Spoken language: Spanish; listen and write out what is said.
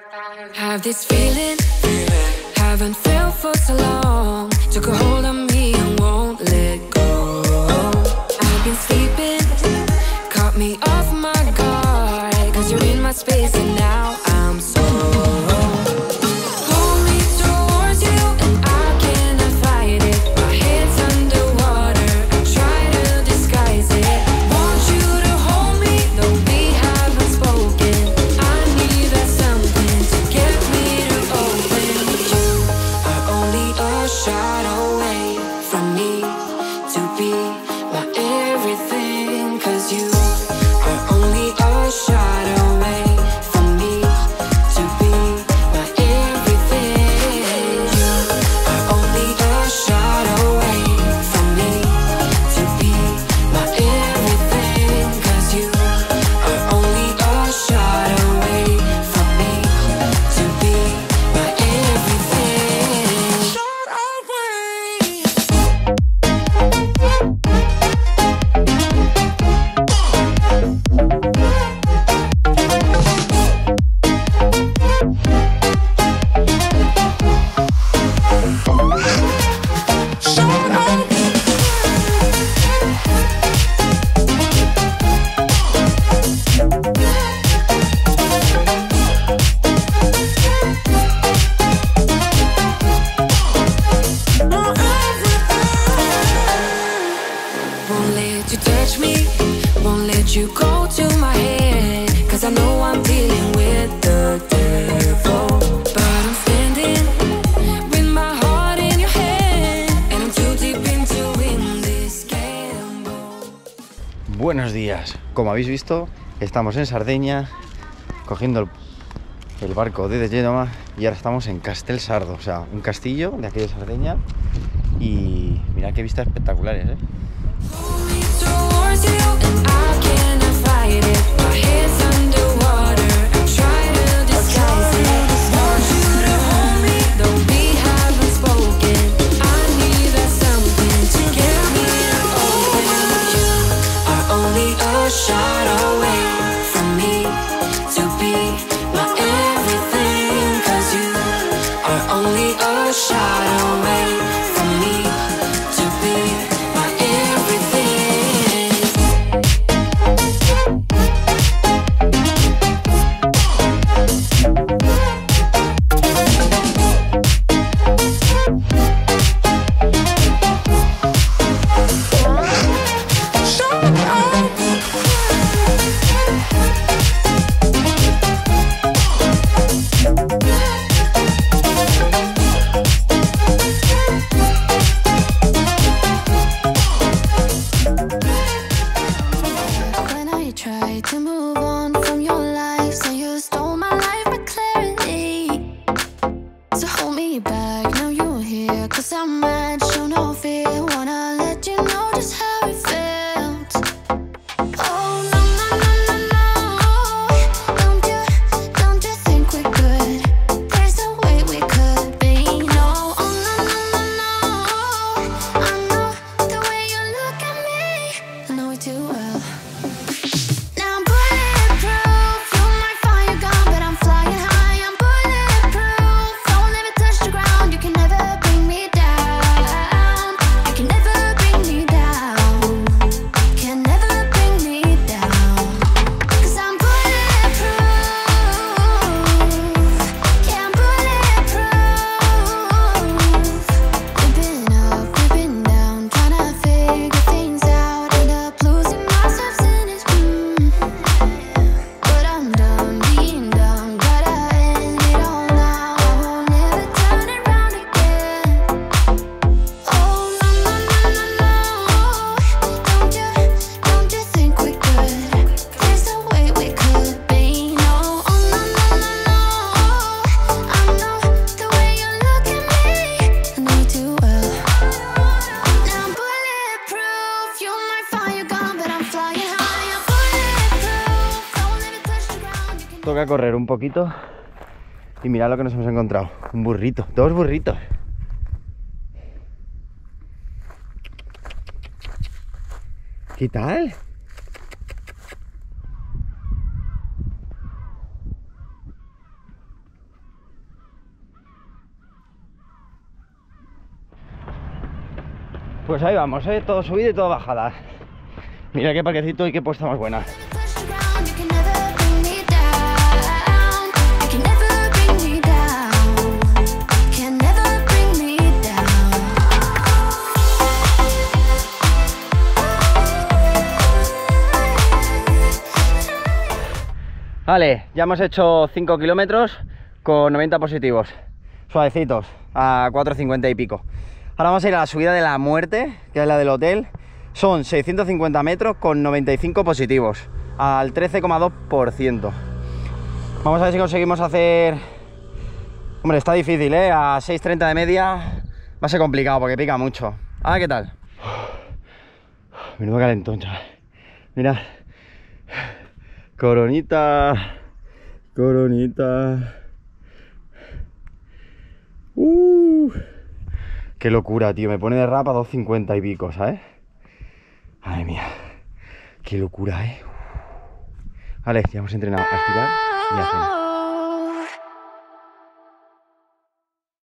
Have this feeling, haven't felt for so long. Took a hold of me and won't let go. I've been sleeping, caught me off my guard. Cause you're in my space and now I'm so pull me towards you and I cannot fight it. My head's underwater, I try to disguise it. Want you to hold me, though we haven't spoken. I need that something to get me to open. You are only a shot away from me to be my everything. Cause you are only a shot away from me to be my everything. You are only a shot away from me to be my everything. Cause you are only a shot away from me to be my everything. Shot away. Won't let you touch me, won't let you go to my head. Cause I know I'm dealing with the devil. But I'm standing with my heart in your hand. And I'm too deep into win this gamble. Buenos días, como habéis visto estamos en Sardeña cogiendo el barco de Genova y ahora estamos en Castelsardo, o sea, un castillo de aquí de Sardeña. Y mirad qué vistas espectaculares, ¿eh? Pull me towards you and I cannot fight it. My head's underwater, I try to disguise it. Want you to hold me, though we haven't spoken. I need that something to get me to open. You are only a shot away from me to be my everything. Cause you are only a shot away from me to be my everything. When I tried to move on from your life, so you stole my life with clarity. So hold me back, now you're here. Cause I'm mad, show no fear. Wanna let you know just how it felt. Oh no, no, no, no, no. Don't you think we're good? There's a way we could be. No, oh no, no, no, no. I know the way you look at me, I know it too well. Now I'm bulletproof, you're my fire gun, but I'm flying high. I'm bulletproof, don't let me touch the ground. You can never bring me down. You can never bring me down. Can never bring me down. Cause I'm bulletproof. Yeah, I'm bulletproof. We've been up, we've been down, trying to figure things out. End up losing myself in this but I'm done being dumb. Gotta end it all now. I won't never turn it round again. Oh no, no, no, no, no. Don't you think we could? There's a way we could be. No, oh no, no, no, no. I know the way you look at me, I know it too well. Now I'm bulletproof, you're my fire gun, but I'm flying high. I'm bulletproof, don't let me touch the ground. You can Toca correr un poquito y mirad lo que nos hemos encontrado. Un burrito, dos burritos. ¿Qué tal? Pues ahí vamos, todo subida y todo bajada. Mira qué parquecito y qué puesta más buena. Pushed around, you can never bring me down. You can never bring me down. Can never bring me down. Vale, ya hemos hecho 5 kilómetros con 90 positivos. Suavecitos, a 4,50 y pico. Ahora vamos a ir a la subida de la muerte, que es la del hotel. Son 650 metros con 95 positivos, al 13,2%. Vamos a ver si conseguimos hacer... Hombre, está difícil, ¿eh? A 6,30 de media va a ser complicado porque pica mucho. A ver qué tal. Menudo calentón, chaval. Mirad. Coronita. Coronita. Qué locura, tío. Me pone de rapa 2,50 y pico, ¿sabes? Madre mía. Qué locura, ¿eh? Vale, ya hemos entrenado a estirar y a cenar.